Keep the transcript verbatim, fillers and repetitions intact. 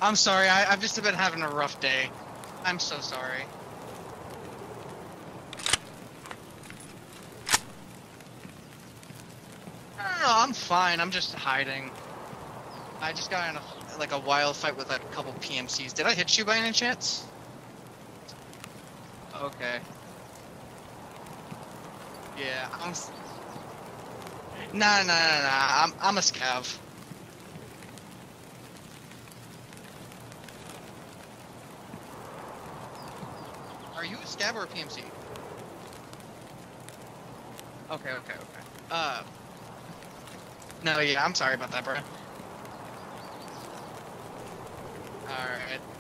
I'm sorry, I, I've just been having a rough day. I'm so sorry. No, no, no, I'm fine. I'm just hiding. I just got in a, like a wild fight with a couple P M Cs. Did I hit you by any chance? Okay. Yeah, I'm. s- Nah, nah, nah, nah. I'm, I'm a scav. Are you a scav or a P M C? Okay, okay, okay. Uh, no, yeah, I'm sorry about that, bro. Alright.